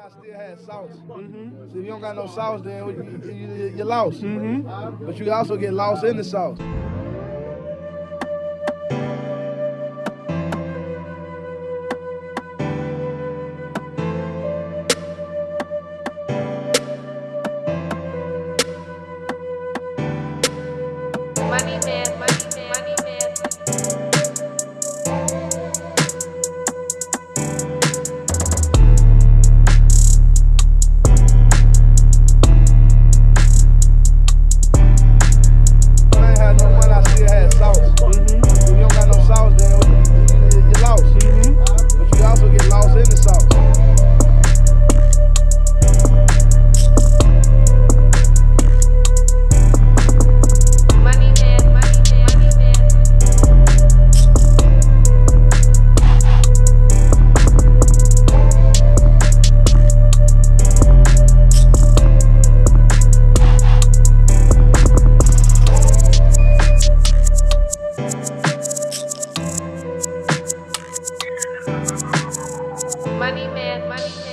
I still had sauce. So if you don't got no sauce, then you're lost. But you can also get lost in the sauce. Money man, money man, money man. I ain't had no money, I still had sauce. If you don't got no sauce, then you're lost. But you can also get lost in the sauce. Money man, money man.